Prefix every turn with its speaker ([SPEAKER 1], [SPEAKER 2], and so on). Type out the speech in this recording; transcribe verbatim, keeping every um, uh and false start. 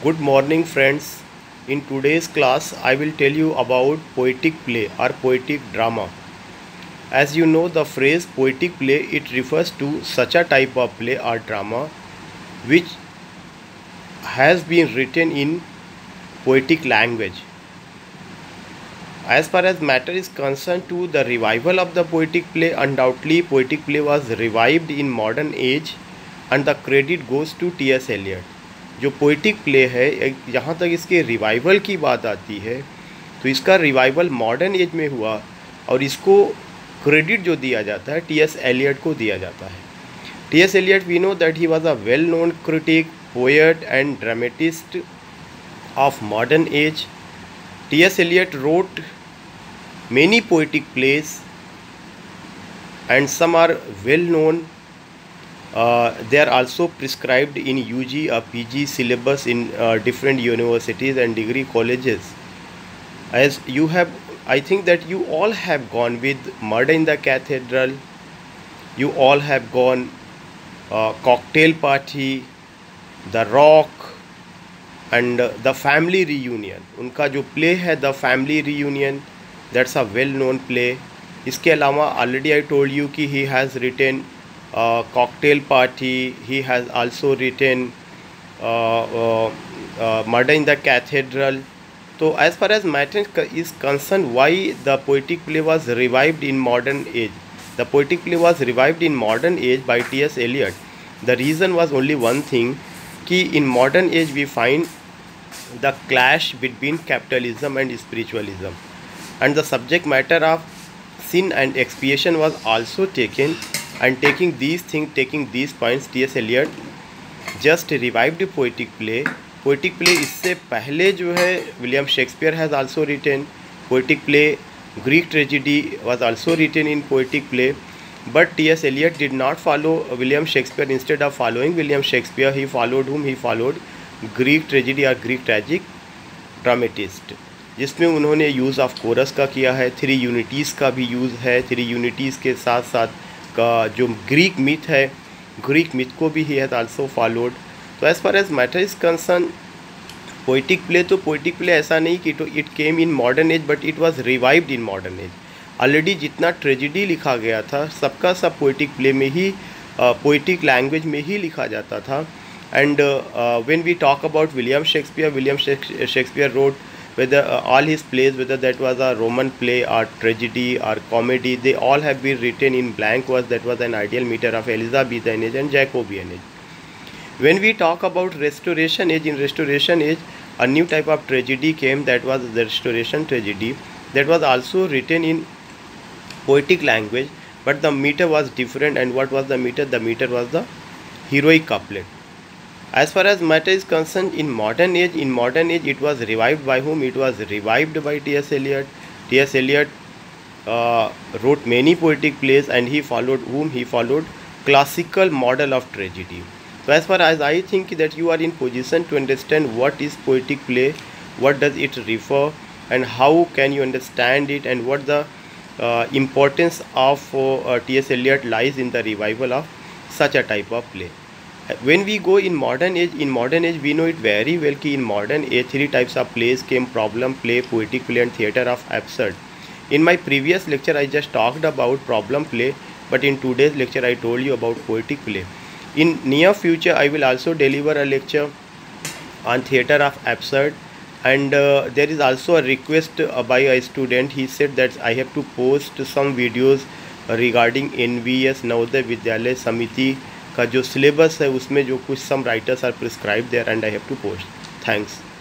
[SPEAKER 1] Good morning friends. In today's class I will tell you about poetic play or poetic drama. As you know, the phrase poetic play, it refers to such a type of play or drama which has been written in poetic language. As far as matter is concerned, to the revival of the poetic play, undoubtedly poetic play was revived in modern age and the credit goes to T S Eliot. जो poetic play है, जहाँ तक इसके revival की बात आती है तो इसका रिवाइवल मॉडर्न एज में हुआ और इसको क्रेडिट जो दिया जाता है टी एस एलियट को दिया जाता है. T S Eliot, we know that he was a well known critic, poet and dramatist of modern age. T S Eliot wrote many poetic plays and some are well known. Uh, they are also prescribed in U G or P G syllabus in uh, different universities and degree colleges. As you have, I think that you all have gone with Murder in the Cathedral, you all have gone uh, Cocktail Party, The Rock and uh, The Family Reunion. उनका जो play है The Family Reunion, that's a well known play. इसके अलावा already I told you कि he has written uh, Cocktail Party, he has also written uh, uh, uh, Murder in the Cathedral. So as far as matter is concerned, why the poetic play was revived in modern age? The poetic play was revived in modern age by T S Eliot. The reason was only one thing, कि in modern age we find the clash between capitalism and spiritualism, and the subject matter of sin and expiation was also taken, and taking these things, taking these points, T S Eliot just revived the poetic play. Poetic play इससे पहले जो है William Shakespeare has also written poetic play. Greek tragedy was also written in poetic play, but T S Eliot did not follow William Shakespeare. Instead of following William Shakespeare, he followed whom? He followed Greek tragedy or Greek tragic dramatist, जिसमें उन्होंने use of coarse का किया है, three unities का भी use है. Three unities के साथ साथ का जो ग्रीक मिथ है, ग्रीक मिथ को भी ही हैज़ आल्सो फॉलोड. तो as far as matter is concerned, poetic play तो पोइटिक प्ले ऐसा नहीं कि तो it came in modern age, but it was revived in modern age. Already जितना ट्रेजिडी लिखा गया था सबका सब पोइटिक प्ले में ही, पोइटिक लैंग्वेज में ही लिखा जाता था. And when we talk about William Shakespeare, William Shakespeare wrote whether uh, all his plays, whether that was a Roman play or tragedy or comedy, they all have been written in blank verse. That was an ideal meter of Elizabethan age and Jacobean age. When we talk about Restoration age, in Restoration age a new type of tragedy came, that was the Restoration tragedy, that was also written in poetic language, but the meter was different. And what was the meter? The meter was the heroic couplet. As far as matter is concerned, in modern age, in modern age it was revived by whom? It was revived by T S Eliot. T S Eliot uh, wrote many poetic plays and he followed whom? He followed classical model of tragedy. So as far as I think that you are in position to understand what is poetic play, what does it refer, and how can you understand it, and what the uh, importance of uh, T S Eliot lies in the revival of such a type of play. When we go in modern age, in modern age we know it very well कि in modern age three types of plays came: problem play, poetic play and theatre of absurd. In my previous lecture I just talked about problem play, but in today's lecture I told you about poetic play. In near future I will also deliver a lecture on theatre of absurd, and uh, there is also a request uh, by a student. He said that I have to post some videos regarding N V S Navodaya Vidyalaya Samiti का जो syllabus है उसमें जो कुछ some writers are prescribe there, and I have to post. Thanks.